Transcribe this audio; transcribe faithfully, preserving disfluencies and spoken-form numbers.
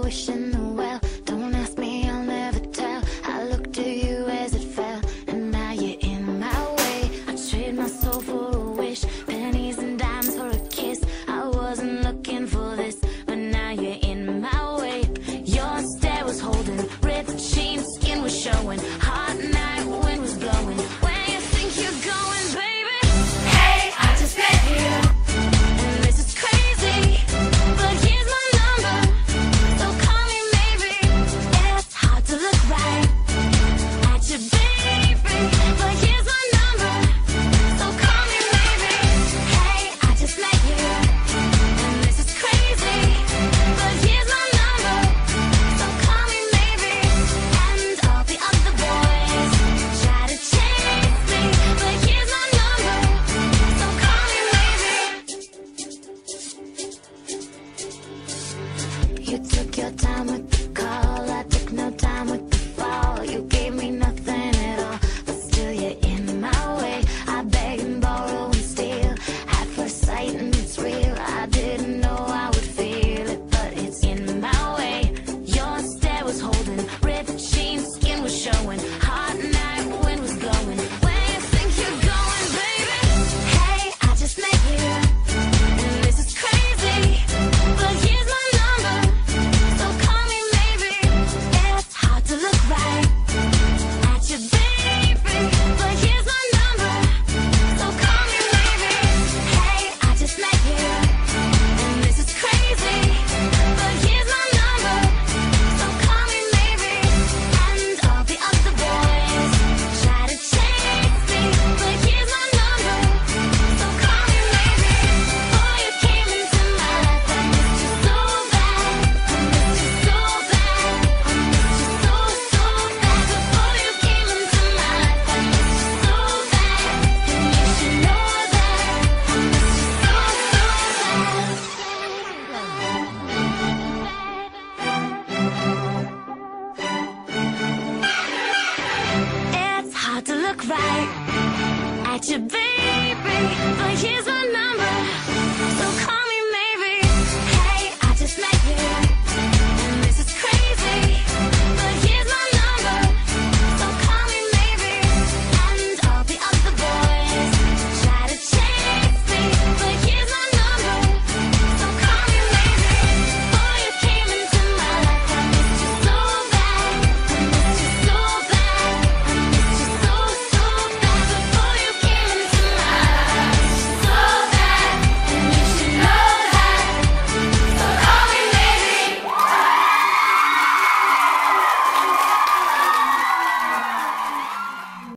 wishing the well. Don't ask me, I'll never tell. I looked to you as it fell, and now you're in my way. I trade my soul for a wish, pennies and dimes for a kiss. I wasn't looking for this, but now you're in my way. Your stare was holding, ripped jeans, skin was showing. Hot night, wind was blowing. Where you think you're going, baby? Hey, I just met you, and this is crazy, but here's my number, so call me maybe. It's hard to look right at you, baby, but here's my number, so call me maybe. Hey, I just met you, and this is crazy, but here's my number, so call me maybe. And all the other boys try to chase me, but here's my number, so call me maybe. You took your time with the call, I took no time with the fall. You gave me nothing at all, but still you're in my way. I beg and borrow and steal at first sight, and it's real. I didn't know I would feel it, but it's in my way. Your stare was holding, ripped jeans, skin was showing. Hot night, wind was blowing. Where you think you're going, baby? Hey, I just met you, and this is crazy, but here's my number, so call me maybe. It's hard to look right at you, baby, but here's my number, so call me maybe. Hey, I just met you, and this is crazy, but here's my number, so call me maybe. And all the other boys try to chase me, but here's my number, so call me maybe. Before you came into my life, I missed you so bad, I missed you so bad, I missed you so, so bad. Before you came into my life, I missed you so bad, and you should know that I missed you so, so bad. It's hard to look right at you, baby, but here's my